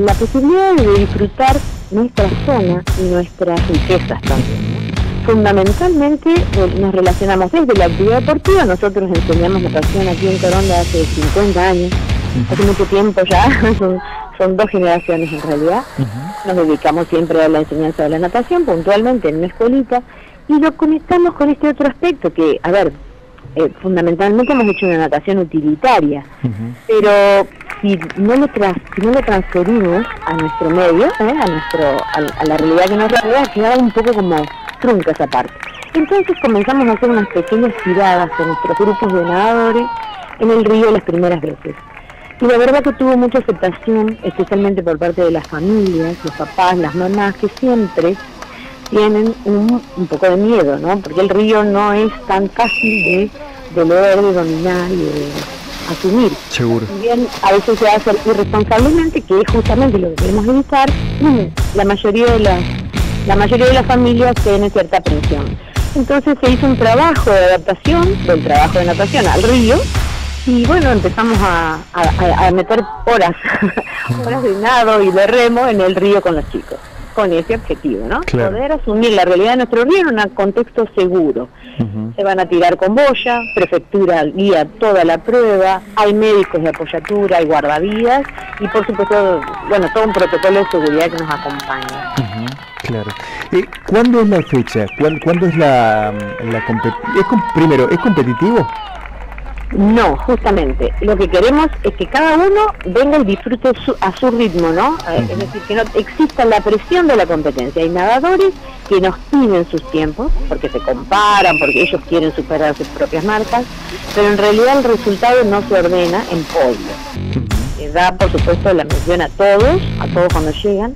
la posibilidad de disfrutar nuestra zona y nuestras riquezas también, ¿no? Fundamentalmente nos relacionamos desde la actividad deportiva. Nosotros enseñamos natación aquí en Coronda hace 50 años, hace mucho tiempo ya, son 2 generaciones en realidad. Nos dedicamos siempre a la enseñanza de la natación, puntualmente en una escuelita, y lo conectamos con este otro aspecto que, a ver, fundamentalmente hemos hecho una natación utilitaria, pero si no lo transferimos a nuestro medio, a la realidad que nos rodea, queda un poco como trunca esa parte. Entonces comenzamos a hacer unas pequeñas tiradas con nuestros grupos de nadadores en el río las primeras veces. Y la verdad que tuvo mucha aceptación, especialmente por parte de las familias, los papás, las mamás, que siempre tienen un poco de miedo, ¿no? Porque el río no es tan fácil de leer, de dominar y de asumir. Seguro. Bien, a veces se hace irresponsablemente, que es justamente lo que queremos evitar. La mayoría de las familias tienen cierta aprensión. Entonces se hizo un trabajo de adaptación del trabajo de natación al río, y bueno, empezamos a meter horas de nado y de remo en el río con los chicos, con ese objetivo, ¿no? Claro. Poder asumir la realidad de nuestro río en un contexto seguro. Se van a tirar con boya, prefectura guía toda la prueba, hay médicos de apoyatura, hay guardavidas y por supuesto, bueno, todo un protocolo de seguridad que nos acompaña. Claro. ¿Cuándo es la fecha? ¿Cuándo es la competición? Primero, ¿es competitivo? No, justamente, lo que queremos es que cada uno venga y disfrute a su ritmo, ¿no? Es decir, que no exista la presión de la competencia. Hay nadadores que nos piden sus tiempos, porque se comparan, porque ellos quieren superar sus propias marcas, pero en realidad el resultado no se ordena en podio. Se da, por supuesto, la mención a todos cuando llegan,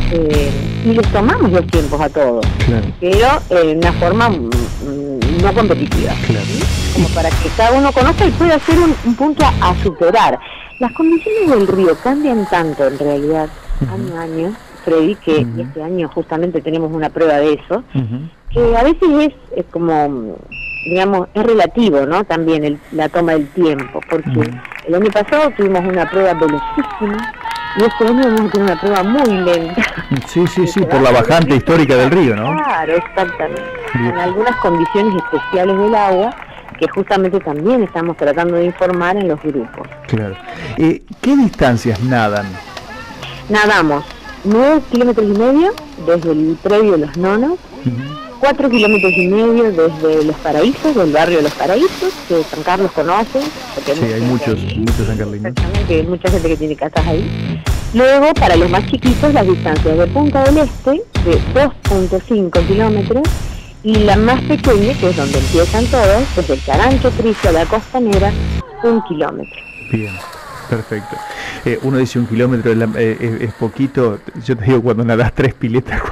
y les tomamos los tiempos a todos, claro, pero en una forma no competitiva, claro, como para que cada uno conozca y pueda hacer un punto a superar. Las condiciones del río cambian tanto en realidad año a año, Freddy, que este año justamente tenemos una prueba de eso, que a veces es como, digamos, es relativo, ¿no? También la toma del tiempo, porque el año pasado tuvimos una prueba velocísima y este año vamos a tener una prueba muy lenta. Sí, por la bajante histórica del río, ¿no? Claro, exactamente. En algunas condiciones especiales del agua, que justamente también estamos tratando de informar en los grupos. Claro. ¿Qué distancias nadan? Nadamos 9,5 kilómetros desde el predio de Los Nonos, 4,5 kilómetros desde Los Paraísos, del barrio de Los Paraísos, que San Carlos conoce. Sí, hay muchos sancarlinos. Exactamente, hay mucha gente que tiene casas ahí. Luego, para los más chiquitos, las distancias de Punta del Este, de 2,5 kilómetros, y la más pequeña, que es donde empiezan todos, desde el Carancho Triste a la Costanera, 1 kilómetro. Bien, perfecto. Uno dice 1 kilómetro es poquito. Yo te digo, cuando nadas 3 piletas,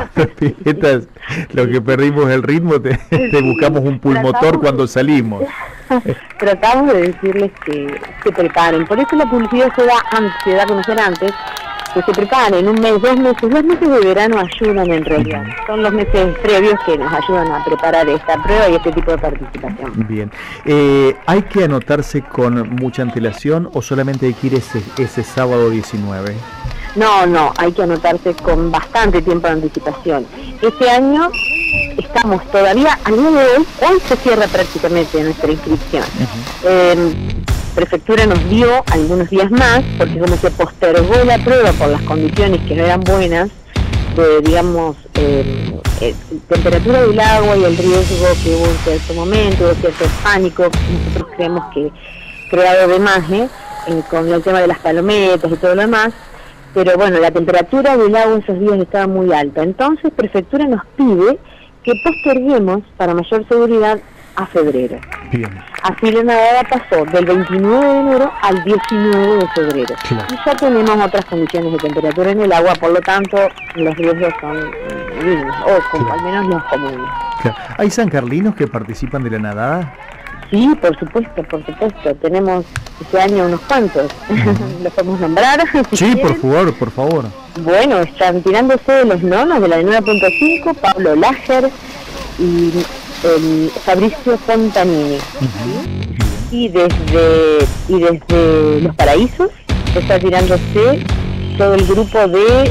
lo que perdimos el ritmo, te buscamos un pulmotor cuando salimos. Tratamos de decirles que se preparen. Por eso la publicidad se da a conocer antes, que se preparen 1 mes, 2 meses. 2 meses de verano ayudan en realidad. Son los meses previos que nos ayudan a preparar esta prueba y este tipo de participación. Bien. ¿Hay que anotarse con mucha antelación o solamente hay que ir ese sábado 19? No, hay que anotarse con bastante tiempo de anticipación. Este año estamos todavía, al día de hoy se cierra prácticamente nuestra inscripción. Prefectura nos dio algunos días más, porque como se postergó la prueba por las condiciones que no eran buenas, digamos, temperatura del agua y el riesgo que hubo en cierto momento, hubo cierto pánico, nosotros creemos que creado de más, con el tema de las palometas y todo lo demás, pero bueno, la temperatura del agua esos días estaba muy alta, entonces Prefectura nos pide que posterguemos para mayor seguridad a febrero. Bien. Así la nadada pasó del 29 de enero al 19 de febrero. Claro. Y ya tenemos otras condiciones de temperatura en el agua, por lo tanto los riesgos son mínimos, o al menos los comunes. Claro. ¿Hay sancarlinos que participan de la nadada? Sí, por supuesto. Tenemos este año unos cuantos. ¿Los podemos nombrar? Sí, por favor. Bueno, están tirándose de Los Nonos, de la de 9.5, Pablo Lager y Fabricio Fontanini. ¿Sí? Y desde Los Paraísos está tirándose todo el grupo de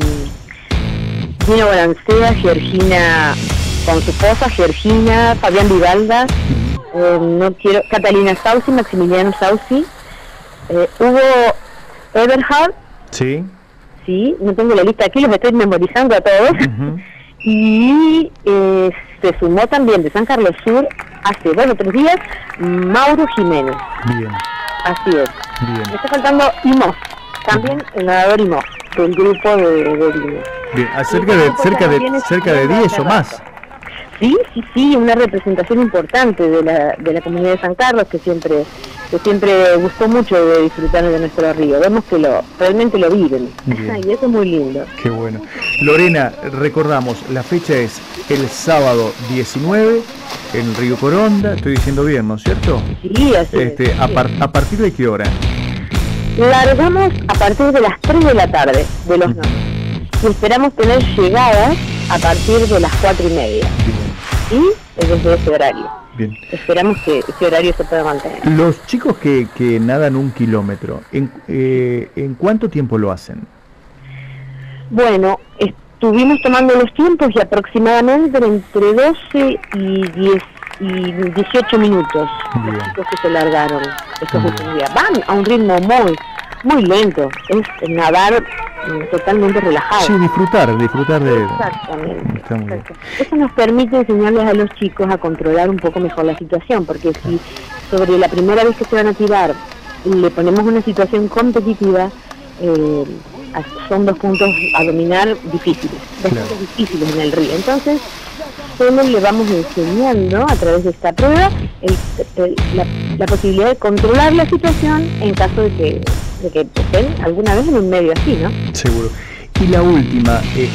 Dino Balancea, Georgina con su esposa, Georgina, Fabián Vivalda, Catalina Sauci, Maximiliano Sauci, Hugo Eberhard. Sí. Sí, no tengo la lista aquí, los estoy memorizando a todos. Y se sumó también de San Carlos Sur hace 2 o 3 días Mauro Jiménez. Bien. Así es. Bien. Me está faltando Imos, también el nadador Imos, del grupo de Dino. Bien, cerca de 10 o más. Sí, una representación importante de la comunidad de San Carlos que siempre gustó mucho de disfrutar de nuestro río. Vemos que realmente lo viven. Y eso es muy lindo. Qué bueno. Lorena, recordamos, la fecha es el sábado 19 en Río Coronda. Estoy diciendo bien, ¿no es cierto? Sí, así es. ¿A partir de qué hora? Largamos a partir de las 3 de la tarde de los nones. Y esperamos tener llegadas a partir de las 4:30. Y desde ese horario. Bien. Esperamos que ese horario se pueda mantener. Los chicos que nadan 1 kilómetro, ¿en cuánto tiempo lo hacen? Bueno, estuvimos tomando los tiempos y aproximadamente entre 12 y 18 minutos. Bien. Los chicos que se largaron estos últimos días. Van a un ritmo muy lento. Es nadar totalmente relajado. Sí, disfrutar de... Exactamente. Está muy bien. Eso nos permite enseñarles a los chicos a controlar un poco mejor la situación, porque si sobre la primera vez que se van a tirar le ponemos una situación competitiva, son 2 puntos a dominar difíciles, puntos difíciles en el río. Entonces, solo le vamos enseñando a través de esta prueba la posibilidad de controlar la situación en caso de que estén alguna vez en un medio así, ¿no? Seguro. Y la última,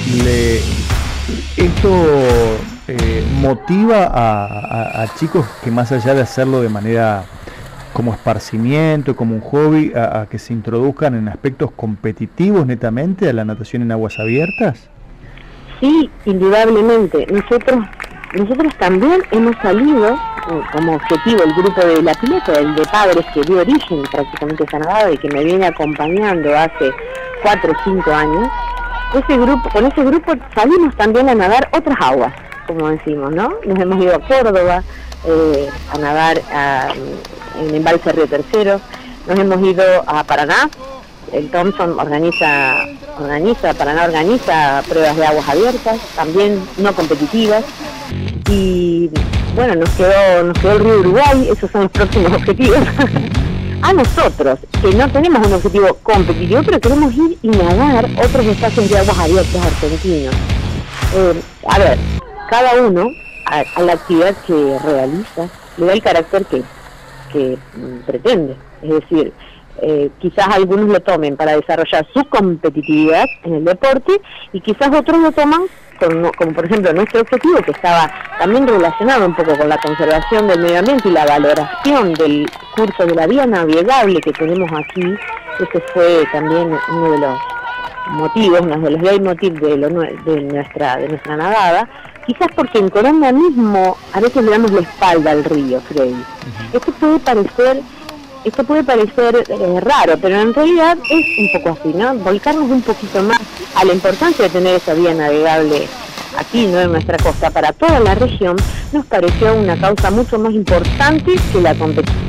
¿esto motiva a chicos que más allá de hacerlo de manera como esparcimiento, como un hobby, a que se introduzcan en aspectos competitivos netamente a la natación en aguas abiertas? Sí, indudablemente. Nosotros también hemos salido como objetivo el grupo de La Pileta, el de padres que dio origen prácticamente a esa nadada y que me viene acompañando hace 4 o 5 años. Con ese grupo salimos también a nadar otras aguas, como decimos, ¿no? Nos hemos ido a Córdoba a nadar en Embalse Río Tercero, nos hemos ido a Paraná. El Thompson Paraná organiza pruebas de aguas abiertas, también no competitivas, y bueno, nos quedó el río Uruguay. Esos son los próximos objetivos. A nosotros, que no tenemos un objetivo competitivo, pero queremos ir y nadar otros espacios de aguas abiertas argentinos. A ver, cada uno a la actividad que realiza le da el carácter que pretende, es decir, quizás algunos lo tomen para desarrollar su competitividad en el deporte y quizás otros lo toman como por ejemplo nuestro objetivo, que estaba también relacionado un poco con la conservación del medio ambiente y la valoración del curso de la vía navegable que tenemos aquí. Ese fue también uno de los motivos, uno de los leitmotiv de nuestra nadada, quizás porque en Coronda mismo a veces le damos la espalda al río, Freddy. Esto puede parecer raro, pero en realidad es un poco así, ¿no? Volcarnos un poquito más a la importancia de tener esa vía navegable aquí, ¿no?, en nuestra costa, para toda la región, nos pareció una causa mucho más importante que la competición.